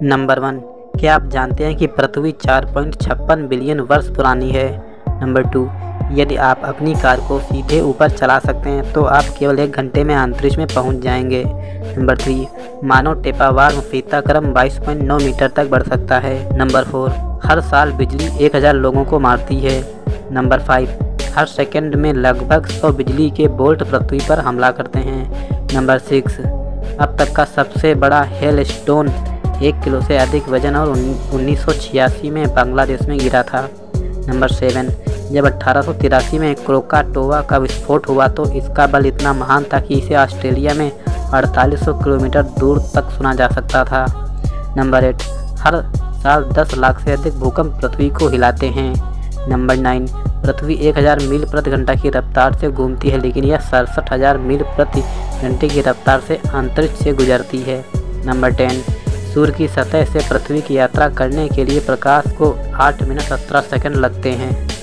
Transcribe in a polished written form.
Number 1, क्या आप जानते हैं कि पृथ्वी 4.56 बिलियन वर्ष पुरानी है? नंबर 2, यदि आप अपनी कार को सीधे ऊपर चला सकते हैं तो आप केवल 1 घंटे में अंतरिक्ष में पहुंच जाएंगे। नंबर 3, मानव टेपावार्म फीता क्रम 22.9 मीटर तक बढ़ सकता है। नंबर 4, हर साल बिजली 1000 लोगों को मारती है। नंबर 5, हर सेकंड में लगभग 100 बिजली के बोल्ट पृथ्वी पर हमला करते हैं। नंबर 6, अब तक का सबसे बड़ा हेलस्टोन 1 किलो से अधिक वजन और 1986 में बांग्लादेश में गिरा था। नंबर 7, जब 1883 में क्रोकाटोवा का विस्फोट हुआ तो इसका बल इतना महान था कि इसे ऑस्ट्रेलिया में 4800 किलोमीटर दूर तक सुना जा सकता था। नंबर 8, हर साल 10 लाख से अधिक भूकंप पृथ्वी को हिलाते हैं। नंबर 9, पृथ्वी 1000 मील प्रति घंटा की रफ्तार से घूमती है, लेकिन यह 67,000 मील प्रति घंटे की रफ्तार से अंतरिक्ष से गुजरती है। नंबर 10, सूर्य की सतह से पृथ्वी की यात्रा करने के लिए प्रकाश को 8 मिनट 17 सेकंड लगते हैं।